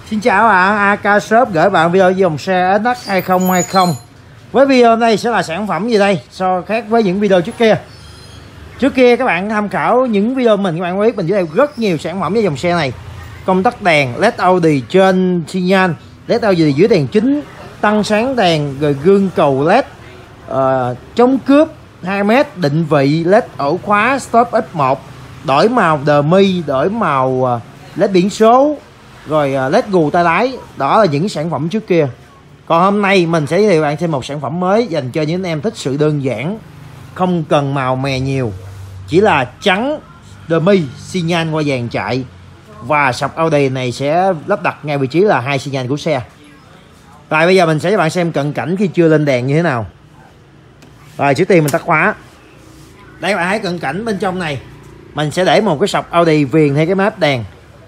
Xin chào ạ, AK Shop gửi bạn video dòng xe SX 2020. Với video này sẽ là sản phẩm gì đây so khác với những video trước kia. Trước kia các bạn tham khảo những video mình, các bạn biết mình giới thiệu rất nhiều sản phẩm với dòng xe này. Công tắc đèn LED Audi trên xi nhan, LED Audi dưới đèn chính, tăng sáng đèn, rồi gương cầu LED, chống cướp 2m, định vị LED ổ khóa stop F1, đổi màu dummy, đổi màu LED biển số, rồi LED gù tay lái. Đó là những sản phẩm trước kia. Còn hôm nay mình sẽ giới thiệu bạn thêm một sản phẩm mới dành cho những anh em thích sự đơn giản, không cần màu mè nhiều, chỉ là trắng dummy, xi nhan qua vàng chạy. Và sọc Audi này sẽ lắp đặt ngay vị trí là hai xi nhan của xe. Rồi bây giờ mình sẽ cho bạn xem cận cảnh khi chưa lên đèn như thế nào. Rồi trước tiên mình tắt khóa. Đây các bạn thấy cận cảnh bên trong này, mình sẽ để một cái sọc Audi viền theo cái map đèn.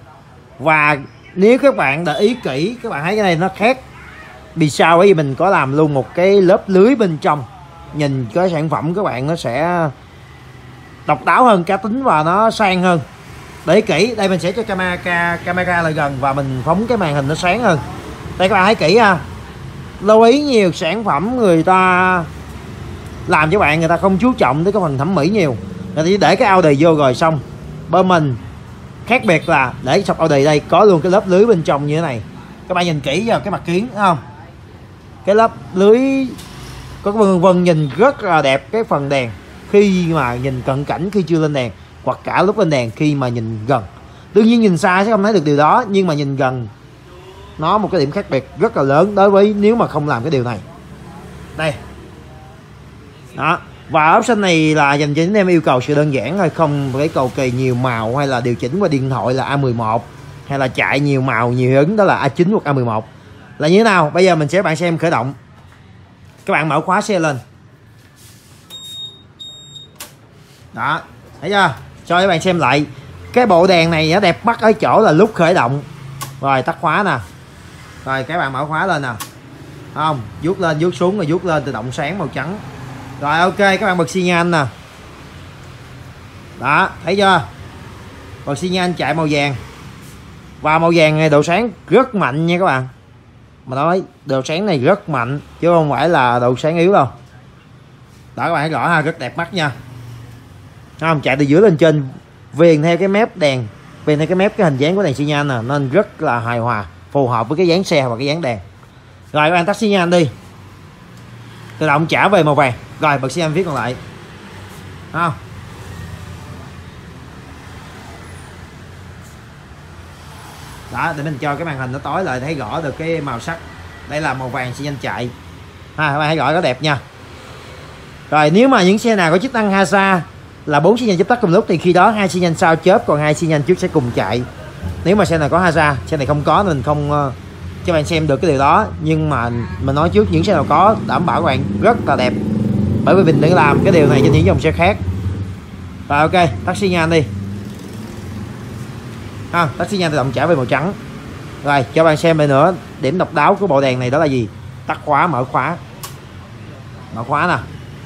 Và nếu các bạn để ý kỹ, các bạn thấy cái này nó khác. Vì sao? Bởi vì mình có làm luôn một cái lớp lưới bên trong. Nhìn cái sản phẩm các bạn nó sẽ độc đáo hơn, cá tính và nó sang hơn. Để ý kỹ, đây mình sẽ cho camera lại gần và mình phóng cái màn hình nó sáng hơn. Đây các bạn thấy kỹ ha. Lưu ý nhiều sản phẩm người ta làm cho bạn, người ta không chú trọng tới cái phần thẩm mỹ nhiều. Người ta chỉ để cái Audi vô rồi xong. Bên mình khác biệt là để sọc Audi đây có luôn cái lớp lưới bên trong như thế này. Các bạn nhìn kỹ vào cái mặt kiến thấy không? Cái lớp lưới có vân vân, nhìn rất là đẹp cái phần đèn khi mà nhìn cận cảnh khi chưa lên đèn, hoặc cả lúc lên đèn khi mà nhìn gần. Đương nhiên nhìn xa sẽ không thấy được điều đó, nhưng mà nhìn gần nó một cái điểm khác biệt rất là lớn đối với nếu mà không làm cái điều này. Đây đó. Và option này là dành cho những em yêu cầu sự đơn giản thôi, không phải cầu kỳ nhiều màu hay là điều chỉnh qua điện thoại là A11, hay là chạy nhiều màu nhiều hứng đó là A9 hoặc A11. Là như thế nào? Bây giờ mình sẽ bạn xem khởi động. Các bạn mở khóa xe lên. Đó, thấy chưa? Cho các bạn xem lại. Cái bộ đèn này nó đẹp mắt ở chỗ là lúc khởi động. Rồi tắt khóa nè. Rồi các bạn mở khóa lên nè. Không, vuốt lên vuốt xuống rồi vuốt lên tự động sáng màu trắng. Rồi ok, các bạn bật xi nhan nè. Đó, thấy chưa? Bật xi nhan chạy màu vàng. Và màu vàng này độ sáng rất mạnh nha các bạn. Mà nói độ sáng này rất mạnh chứ không phải là độ sáng yếu đâu. Đó các bạn thấy rõ ha, rất đẹp mắt nha. Không, chạy từ dưới lên trên, viền theo cái mép đèn, viền theo cái mép cái hình dáng của đèn xi nhan nè, nên rất là hài hòa, phù hợp với cái dáng xe và cái dáng đèn. Rồi các bạn tắt xi nhan đi, tự động trả về màu vàng. Rồi bật xi nhan phía còn lại. Không, đó, để mình cho cái màn hình nó tối lại thấy rõ được cái màu sắc. Đây là màu vàng xi nhan chạy ha, các bạn thấy rõ rất đẹp nha. Rồi nếu mà những xe nào có chức năng HAZA là 4 xi nhan chớp tắt cùng lúc thì khi đó 2 xi nhan sau chớp, còn 2 xi nhan trước sẽ cùng chạy. Nếu mà xe này có HAZA, xe này không có mình không cho bạn xem được cái điều đó. Nhưng mà mình nói trước, những xe nào có đảm bảo các bạn rất là đẹp, bởi vì mình đã làm cái điều này trên những dòng xe khác. Rồi ok, tắt xi nhan đi ha, tắt xi nhan tự động trả về màu trắng. Rồi cho bạn xem lại nữa, điểm độc đáo của bộ đèn này đó là gì? Tắt khóa, mở khóa. Mở khóa nè.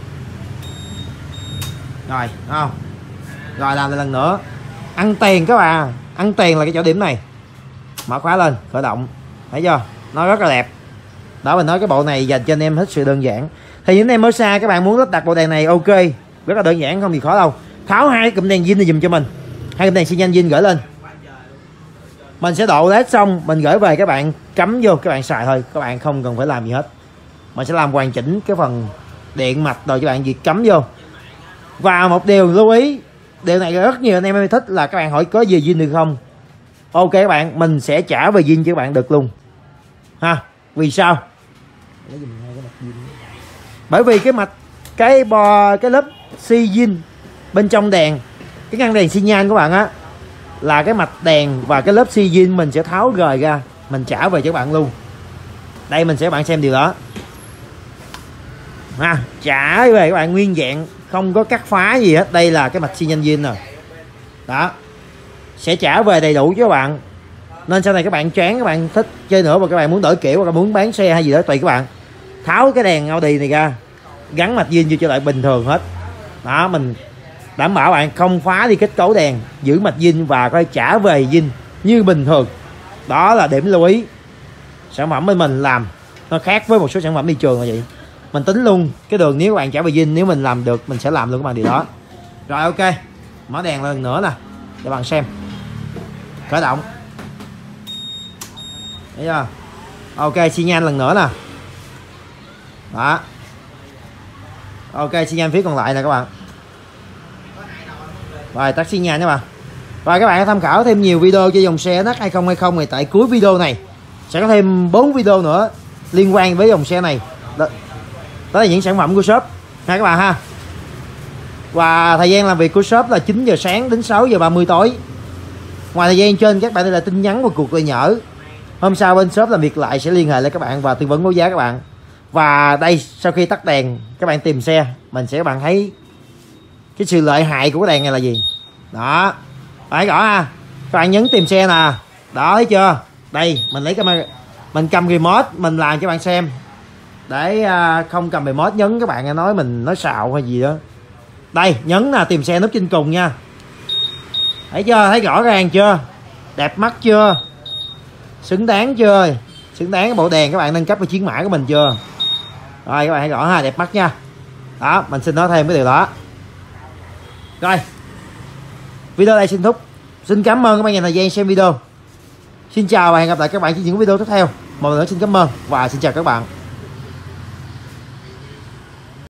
Rồi không? Rồi làm lại lần nữa. Ăn tiền các bạn, ăn tiền là cái chỗ điểm này. Mở khóa lên, khởi động. Thấy chưa? Nó rất là đẹp. Đó, mình nói cái bộ này dành cho anh em thích sự đơn giản. Thì những anh em ở xa các bạn muốn lắp đặt bộ đèn này ok, rất là đơn giản, không gì khó đâu. Tháo hai cụm đèn zin này dùm cho mình. Hai cụm đèn xi nhan zin gửi lên. Mình sẽ độ LED xong mình gửi về, các bạn cắm vô các bạn xài thôi, các bạn không cần phải làm gì hết. Mình sẽ làm hoàn chỉnh cái phần điện mạch rồi cho bạn việc cắm vô. Và một điều lưu ý, điều này rất nhiều anh em thích là các bạn hỏi có về zin được không. Ok các bạn, mình sẽ trả về zin cho các bạn được luôn ha. Vì sao? Bởi vì cái cái lớp xi zin bên trong đèn, cái ngăn đèn xi nhan của bạn á, là cái mạch đèn và cái lớp xi zin mình sẽ tháo rời ra, mình trả về cho các bạn luôn. Đây mình sẽ bạn xem điều đó ha, trả về các bạn nguyên vẹn, không có cắt phá gì hết. Đây là cái mạch xi nhan zin rồi đó, sẽ trả về đầy đủ cho các bạn. Nên sau này các bạn chán, các bạn thích chơi nữa và các bạn muốn đổi kiểu hoặc là muốn bán xe hay gì đó tùy các bạn, tháo cái đèn Audi này ra, gắn mạch zin vô trở lại bình thường hết. Đó, mình đảm bảo bạn không phá đi kết cấu đèn, giữ mạch zin và có trả về zin như bình thường. Đó là điểm lưu ý. Sản phẩm bên mình làm nó khác với một số sản phẩm thị trường là vậy. Mình tính luôn cái đường, nếu các bạn trả về zin, nếu mình làm được mình sẽ làm luôn các bạn điều đó. Rồi ok, mở đèn lần nữa nè cho bạn xem. Khởi động. Thấy chưa? Ok, xi nhan lần nữa nè. Đó. Ok, xi nhan phía còn lại nè các bạn. Rồi tắt xi nhan các bạn. Rồi các bạn hãy tham khảo thêm nhiều video cho dòng xe NX 2020 này. Tại cuối video này sẽ có thêm 4 video nữa liên quan với dòng xe này. Đó là những sản phẩm của shop ha các bạn ha. Và thời gian làm việc của shop là 9 giờ sáng đến 6 giờ 30 tối. Ngoài thời gian trên, các bạn đây là tin nhắn và cuộc gọi nhỡ. Hôm sau bên shop làm việc lại sẽ liên hệ lại các bạn và tư vấn báo giá các bạn. Và đây, sau khi tắt đèn các bạn tìm xe, mình sẽ các bạn thấy cái sự lợi hại của cái đèn này là gì. Đó, phải rõ ha. Các bạn nhấn tìm xe nè. Đó, thấy chưa? Đây mình lấy camera, mình cầm remote mình làm cho bạn xem. Để không cầm remote nhấn các bạn nói mình nói xạo hay gì đó. Đây nhấn là tìm xe nút trên cùng nha. Thấy chưa? Thấy rõ ràng chưa? Đẹp mắt chưa? Xứng đáng chưa? Xứng đáng cái bộ đèn các bạn nâng cấp cái chiến mã của mình chưa? Rồi các bạn thấy rõ ha, đẹp mắt nha. Đó, mình xin nói thêm cái điều đó. Rồi, video này xin thúc. Xin cảm ơn các bạn dành thời gian xem video. Xin chào và hẹn gặp lại các bạn trong những video tiếp theo. Một lần nữa xin cảm ơn và xin chào các bạn.